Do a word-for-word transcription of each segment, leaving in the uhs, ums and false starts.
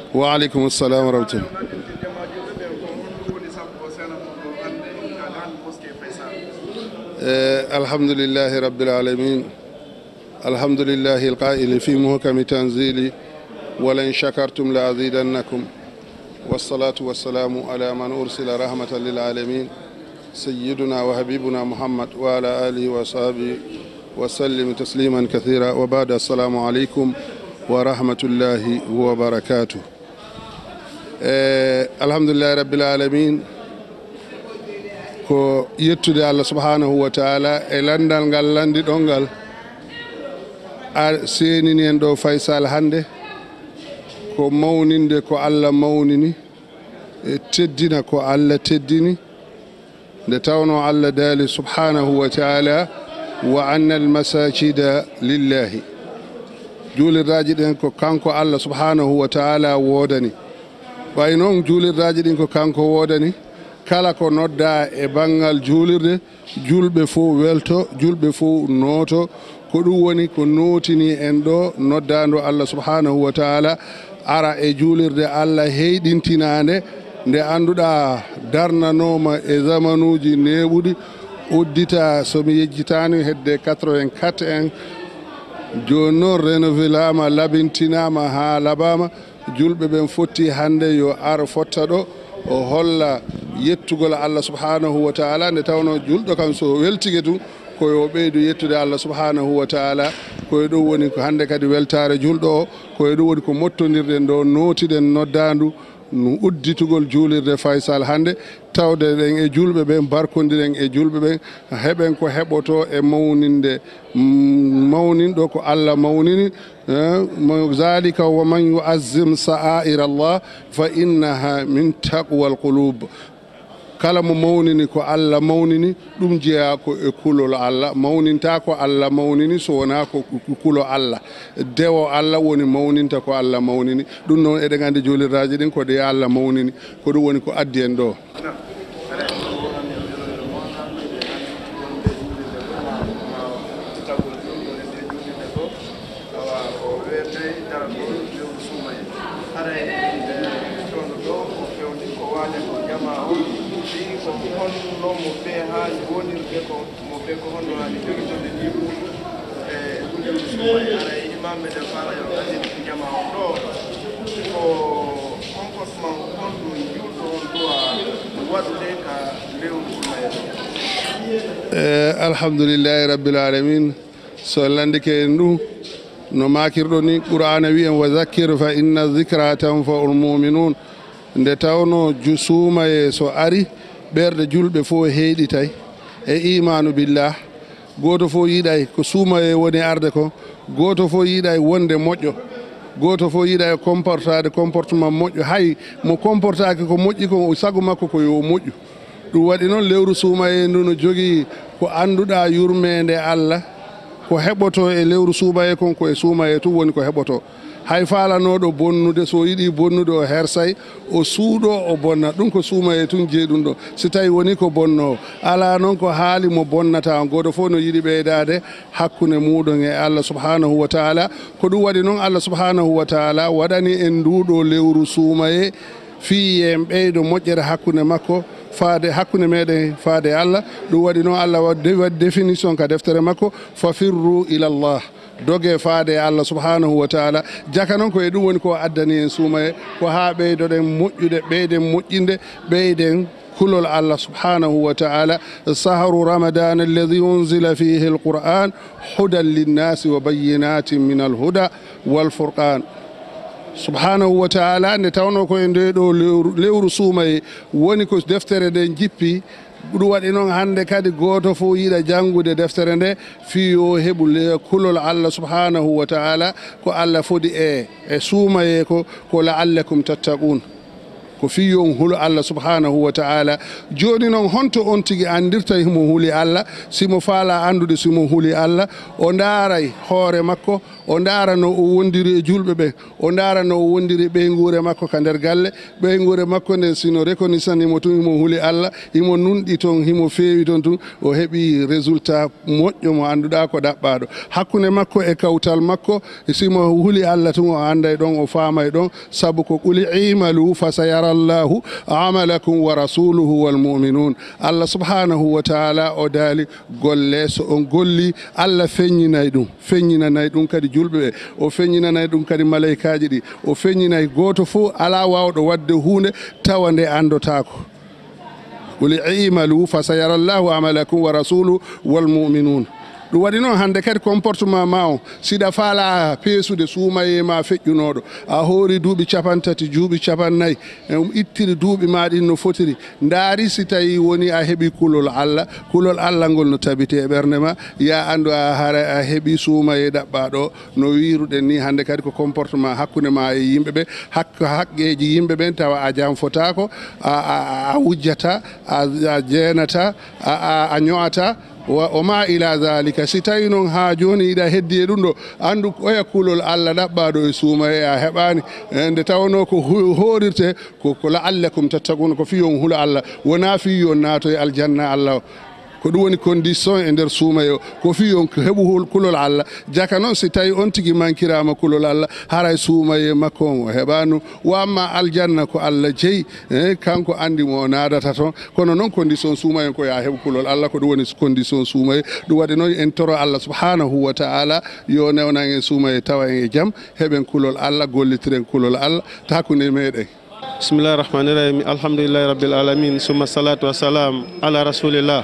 وعليكم السلام ورحمة الله. آه الحمد لله رب العالمين. الحمد لله القائل في محكم تنزيلي ولئن شكرتم لأزيدنكم، والصلاة والسلام على من أرسل رحمة للعالمين سيدنا وحبيبنا محمد وعلى آله وصحبه وسلم تسليما كثيرا، وبعد السلام عليكم ورحمة الله وبركاته. آه الحمد لله رب العالمين. ko yettude Allah subhanahu wa ta'ala e landal ngal landi ɗongal a senini en ɗo Faysal hande ko mawninde ko Allah mawnini e teddina ko Allah teddini nde tawno Allah daali subhanahu wa ta'ala wa anna al masajida lillahi. juulirraji ɗen ko kanko Allah subhanahu wa ta'ala woodani, way noon juulirraji ɗin ko kanko woodani. kala ko nodda e bangal juulirde julɓe fof welto, julɓe fof nooto, ko ɗum woni ko nootini en ɗo noddando Allah subhanahu wa ta'ala ara e juulirde Allah heyɗintinande nde annduɗa darnanoma e zamanuji neɓuɗi uddita somi yejjitani hedde quatre-vingt-quatre en joni noon renovelama labintinama ha labama. julɓe ɓen fotti hande yo ar fotta ɗo o holla yettugol Allah subhanahu wa ta'ala nde tawno julɗo kam so weltige tu koyo ɓeydu yettude Allah subhanahu wa ta'ala. koye ɗum woni ko hande kadi weltare julɗo o, koye ɗum woni ko mottodirɗen ɗo notiɗen noddandu no udditugol juulirde Faysal hande, tawde ɗen e julɓe ɓen, barkodiren e julɓe ɓen, heɓen ko heɓoto e mawninde mawninɗo ko Allah mawnini. zalika wa man yu'azzim sa'air Allah fa innaha min taqwal qulub. kala mo mawnini ko Allah mawnini ɗum jeeya ko e kulol Allah. mawninta ko Allah mawnini so wona ko kulo Allah, dewo Allah woni mawninta ko Allah mawnini. ɗum noon eɗen andi juulirraji ɗin ko ɗe Allah mawnini, ko ɗum woni ko addi en ɗo. alhamdulillahi rabbil alamin. so landike en ɗum no makirɗo ni qur'ana wi en wa zakkir fa inna dhikra tanfa'ul mu'minun. nde tawno suumaye so ari ɓerɗe julɓe fof heyɗitay e imanu billah. goto fof yiiɗay ko suumaye woni arde ko, goto fof yiiɗay wonde moƴƴo, goto fof yiiɗay comportade comportement moƴƴo. hay mo comportaki ko moƴƴi ko sago makko ko yo moƴƴu. ɗum waɗi noon lewru suumaye ndu no jogii ko annduɗa yurmede Allah ko heɓoto e lewru suumaye kon, ko e suumaye tu woni ko heɓoto. hay falanoɗo bonnude so yiɗi bonnude o hersay o suuɗo o bonna, ɗum ko suumaye tun jeeyi ɗum ɗo. si tawi woni ko bonno ala noon ko haali mo bonnata, goto fof no yiɗi ɓeydade hakkude muɗum e Allah subhanahu wa ta'ala. ko ɗum waɗi noon Allah subhanahu wa ta'ala waɗani en nduɗo lewru suumaye fi en ɓeydo moƴƴere hakkude makko faade hakkude meɗen faade Allah. ɗum waɗi noon Allah waɗi définition ka deftere makko fa firru ila Allah, doge faade Allah subhanahu wa ta'ala. jaka noon ko e ɗum woni ko addani en suumaye ko ha ɓeydoɗen moƴƴude, ɓeyden moƴƴinde, ɓeyden kulol Allah subhanahu wa ta'ala. sahru ramadan alladhi unzila fihi alquran hudan linnasi wa bayyinatin min alhuda walfurqan. subhanahu wa ta'ala nde tawno ko e nde ɗo lewru suumaye woni ko deftere nde jippi. ɗum waɗi noon hande kadi goto fof yiɗa janngude deftere nde fi yo heɓu kulol Allah subhanahu wa ta'ala ko Allah fodi e e suumaye ko ko la'allakum tattaqun, ko fi yo hulo Allah subhanahu wa ta'ala. joni noon honto on tigi andirta himo huli Allah, simo faala andude simo huli Allah, o ndaaray hoore makko, o ndaara no o wondiri e julɓe ɓe o ndaara no o wondiri ɓeyngure makko ka nder galle ɓeyngure makko nden sino reconnaissant imo tun imo huuli Allah imo nunɗi toon himo feewi toon tun o heɓi résultat moƴƴo mo annduɗa ko ɗaɓɓaɗo hakkunde makko e kawtal makko simo huuli Allah tun o anda e ɗon o faama e ɗon sabu ko qul imalu fa sayara llahu amalakum wa rasuluhu wal muminun Allah subhanahu wa taala o daali golle so on golli Allah feññinay ɗum feññinanay ɗum kadi julɓe ɓe o feññinanay ɗum kadi malaykaji ɗi o feññinay goto fof ala wawɗo wadde hunde tawa nde andotako qul imalu fa sayara llahu amalakum wa rasuluhu wal muminun ɗum waɗi noon hannde kadi comportement ma o siɗa faala peesude suumaye ma feƴƴunoɗo a hoori duuɓi capantati duuɓi capannayyi um ittiri duuɓi ma ɗin no fotiri ndaari si tawi woni a heeɓi kulol Allah kulol Allah ngol no tabite e ɓernde ma ya anndu a hara a heeɓi suumaye ɗaɓɓaɗo no wiruɗen ni hannde kadi ko comportement hakkunde ma e yimɓe ɓe hakko haqqeji yimɓe ɓen tawa a jam fotako a a wujjata a jeenata a a ño'ata o ma ila zalika si tawi noon ha joni iɗa heddi e ɗum ɗo andu oya kulol Allah ɗaɓɓaɗo e suuma e a heɓani nde tawno ko horirte ko ko la'allakum tattaqun ko fiyon huula Allah wona fiyon naato e aljanna Allah o ko ɗum woni condition e nder suumayo ko fiyon ko heɓu kulol Allah jaka noon si tawi on tigui mankirama kulol Allah haray suumaye makko on o heɓanu wamma aljanna ko Allah jeeyi e kanko andi mo nadata toon kono noon condition suumayen ko ya heɓu kulol Allah ko ɗum woni condition suumaye ɗum waɗi noon en toro Allah subhanahu wa ta'ala yo newnan en suumaye tawa en e jaam heɓen kulol Allah gollitiren kulol Allah ta hakkude meɗen. Bismillahir rahmanir rahim alhamdulillahi rabbil alamin summa salatu wassalam ala rasulillah.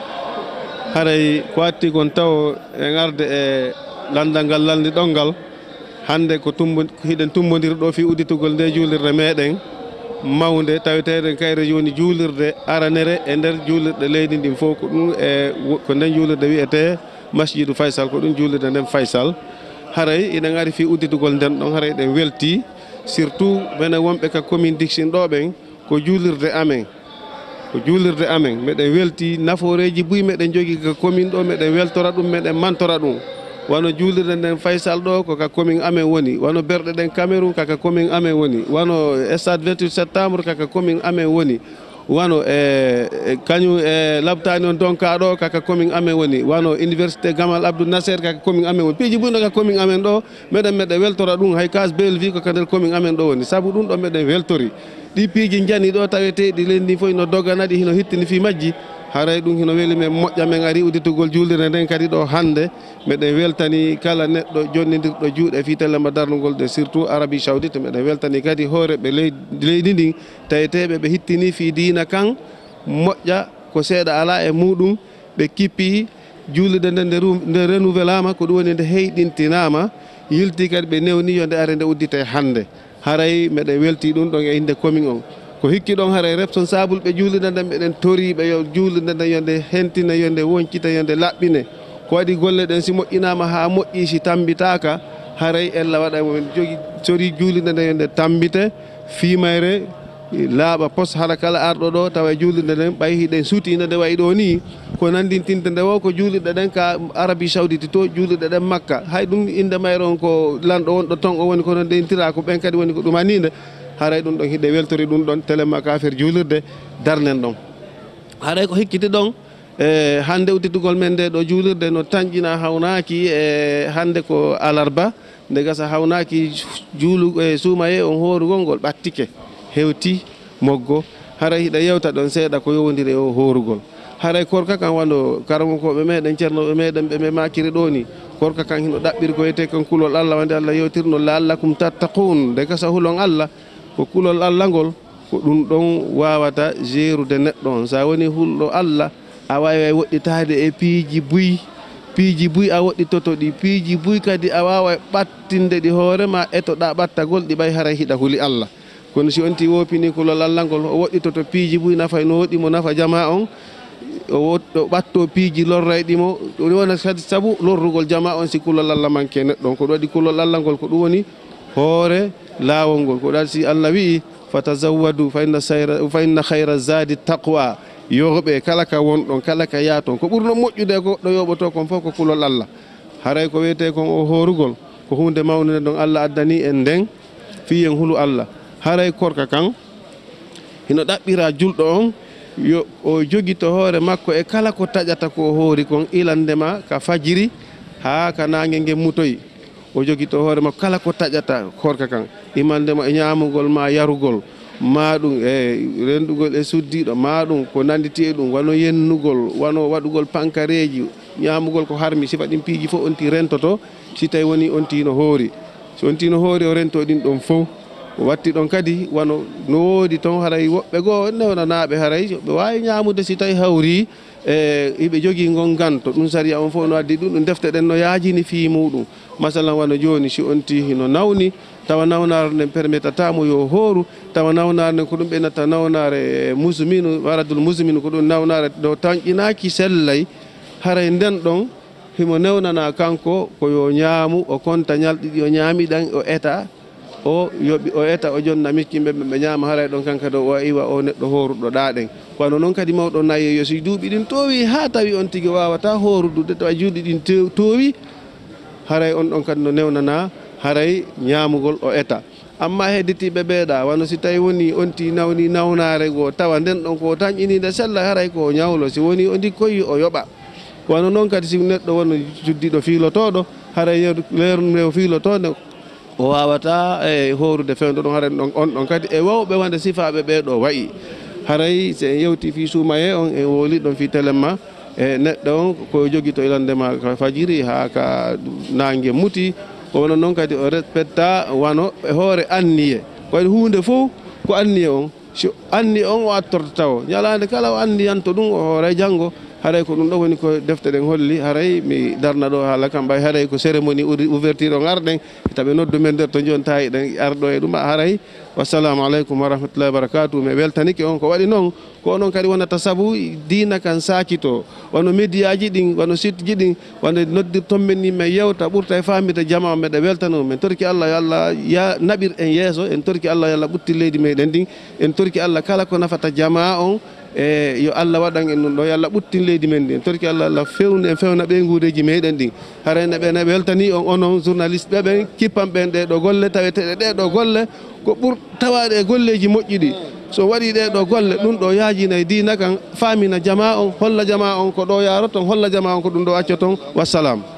Haray ko atti kon taw e garde e landal ngal lalni ɗongal hande ko tumbo hiɗen tumbodiri ɗo fi udditugol nde juulirde meɗen mawde tawetede kayre joni juulirde aranere e nder juulirde leydi ndin fof ko ɗum e ko nden juulirde wiyete masjidou Faysal ko ɗum juulirde nden Faysal haray iɗen ari fi udditugol nden ɗon haray ɗen welti surtout mene wonɓe ka commune Dixine ɗo ɓen ko juulirde amen ko juulirde amen meɗen welti nafooreji buy meɗen jogui ka commune ɗo meɗen weltora ɗum meɗen mantora ɗum wano juulirde nden Faysal ɗo ko ka commune amen woni wano berɗe ɗen Cameroun kaka commune amen woni wano stade vingt-huit septembre kaka commune amen woni wano e kañum e labtani on donka ɗo kaka commune amen woni wano université Gamal Abdou Nasser kaka commune amen woni piiji buyno ka commune amen ɗo meɗen meɗen weltora ɗum hay kas Belleville ko ka nder commune amen ɗo woni saabu ɗum ɗo meɗen weltori ɗi piiji jani ɗo taweteɗi lendi fof no doganaɗi hino hittini fi majji haray ɗum hino weeli men moƴƴa men ari udditugol juulirde nden kadi ɗo hande meɗen weltani kala neɗɗo jonnidirɗo juuɗe fi tellema darnugol de surtout Arabie Saoudite meɗen weltani kadi hooreɓe leydi ndin taweteɓe ɓe hittini fi diina kan moƴƴa ko seeɗa ala e muɗum ɓe kippi juulirde nden nde renouvelama ko ɗum woni nde heyɗintinama yilti kadi ɓe newni yo nde are nde uddite hande haray meɗen welti ɗum ɗon e inde commune on ko hikki ɗon haray responsable ɓe juulirde nden ɓeɗen toriɓe yo juulirde nden yonde hentina yonde woncita yonde laɓɓine ko waɗi golle ɗen si moƴƴinama ha moƴƴi si tambitaka haray ella waɗa momin jogui sori juulirde nden yonde tambite fimayre laaɓa poste hara kala arɗo ɗo tawa juulirde nden ɓay hiɗen suutinde nde wayi ɗo ni ko nandintinde nde wo ko juulirɗe ɗen ka Arabie Saoudite to juulirɗe ɗen Makka hay ɗum inde mayre on ko lanɗo wonɗo ton o woni kono ndentira ko ɓen kadi woni ko ɗumanide haray ɗum ɗon hiɗe weltori ɗum ɗon téléma ka affaire juulirde darnen ɗon haray ko hikkiti ɗon e hande udditugol men nde ɗo juulirde no tañƴina hawnaki e hande ko alarba nde gasa hawnaki juulu e suumaye on hoorugol ngol ɓattike hewti moggo haray hiɗa yewta ɗon seeɗa ko yowodiri o hoorugol haray korka kan wano karamokoɓe meɗen ceernoɓe meɗen ɓe makiri ɗo ni korka kan hino ɗaɓɓiri ko yete kan kulol Allah wande Allah yewtirno la'allakum tattaqun nde gasa hulon Allah ko kulol Allah ngol ko ɗum ɗon wawata gérude neɗɗo on sa woni hulɗo Allah a wawi woɗɗitade e piiji buy piiji buy a woɗɗitoto ɗi piiji buy kadi a wawa ɓattinde ɗi hoorema etoɗa ɓattagol ɗi ɓay haray hiɗa huuli Allah kono si on ti wopini kulol Allah ngol o woɗɗitoto piiji buy nafa no woɗɗimo nafa jama on o ɓatto piiji lorrayɗimo ɗum wona kadi saabu lorrugol jama on si kulol Allah manque neɗɗon ko ɗum waɗi kulol Allah ngol ko ɗum woni hoore laawol ngol ko ɗum si Allah wi fatazawwadu fa inna sayra fa inna khayra zadi taqwa yoɓe kala ka wonɗon kala ka yaaton ko ɓurno moƴƴude ko ɗo yoɓoto kon fof ko kulol Allah haray ko wiyete kon o hoorugol ko hunde mawnude ɗon Allah addani en nden fiyen hulu Allah haray korka kan hino ɗaɓɓira julɗo on yo o jogito hoore makko e kala ko taƴata ko hoori kon ilandema ka fajiri haa ka nange nge mutoyi o jogito hoore makko kala ko taƴata korka kan imandema e ñamugol ma yarugol ma ɗum e rendugol e suddiɗo ma ɗum ko nanditi e ɗum wano yennugol wano waɗugol pankareji ñamugol ko harmi sifa ɗin piiji fof on ti rentoto si tawi woni on tino hoori so on tino hoori o rento ɗin ɗon fof o watti ɗon kadi wano no woodi toon haray woɓɓe goo newnanaɓe haray ɓe wawi ñamude si tawi hawri e hiɓe jogui ngon ganto ɗum saria on fof no addi ɗum ɗum defte ɗen no yaajini fii muɗum masalan wano joni si on tihi no nawni tawa nawnare nden permettatamo yo hooru tawa nawnare nden ko ɗum ɓenata nawnare musminu waradul musminu ko ɗum nawnare ɗo tanƴinaki sellay haray nden ɗon himo newnana kanko koyo ñaamu o konta ñalɗiɗi o ñaamiɗan o eta o yoɓi o eta o jonna miskimɓe ɓe ñaama haray ɗon kanka do o iwa o neɗɗo hooruɗo ɗaɗen kono noon kadi mawɗo nayi yo si duuɓi ɗin towi ha tawi on tigui wawata hoorudude tawa juuɗe ɗin towi haray on ɗon kadi no newnana haray ñaamugol o eta amma hedditiɓe ɓeeɗa wano si tawi woni on ti nawni nawnare goo tawa nden ɗon ko tañƴinide sella haray ko ñawlo si woni o ndi koyi o yoɓa wano noon kadi si neɗɗo woni juddiɗo fiilotoɗo haray leernude o fiilotode o wawata e horude fewdo ɗon haray ɗon on ɗon kadi e wawɓe wonde sifaɓe ɓeɗo wayi haray se en yewti fi suumaye on e woli ɗon fi téléma e neɗɗo on ko jogui to ilandema ka fajiri ha ka nangue muti wono noon kadi o respecta wano e hoore anniye koye hunde fof ko anniye on so anni on o attorto taw ñalande kala o anniyanto ɗum o hooray janggo haray ko ɗum ɗo woni ko defte ɗen holli haray mi darna ɗo haala kam ɓay haray ko cérémonie ouverture o garɗen taɓe noddu men nder to joni tawi ɗen arɗo e ɗum haray wassalamu aleykum wa rahmatullahi wa barakatuh mi weltanike on ko waɗi noon ko onon kadi wonata saabu diina kan sakito wano média ji ɗin wano site ji ɗin wano noddirton men ni men yewta ɓurta e famide jama meɗe weltano men torki Allah yo Allah ya naɓir en yeeso en torki Allah yo Allah ɓutti leydi meɗen ɗin en torki Allah kala ko nafata jama on e yo Allah waɗan en ɗum ɗo yo Allah ɓuttin leydi men ɗin torki Allah Allah fewnu en fewna ɓe nguureji meɗen ɗin harayno ɓe ne weltani on onon journaliste ɓe ɓen kippan ɓen ɗeɗo golle taweteɗe ɗeɗo golle ko ɓuur tawaɗe e golleji moƴƴi ɗi so waɗi ɗeɗo golle ɗum ɗo yaajina diina kan famina jama on holla jama on ko ɗo yaroton holla jama on ko ɗum ɗo acca ton wassalam.